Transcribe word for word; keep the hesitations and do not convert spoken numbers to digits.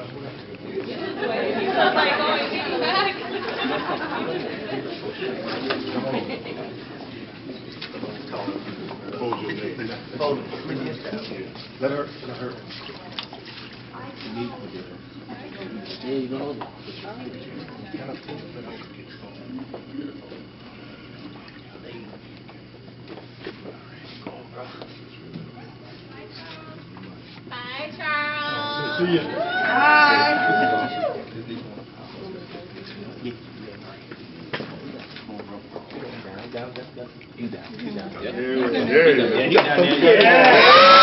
Hold your leg. Hold it. Let her, let her. Yeah, you gonna hold it. Bye, Charles. See you. Bye. Down, down, down. You down, you down. Yeah, yeah, Yeah, he down there. yeah.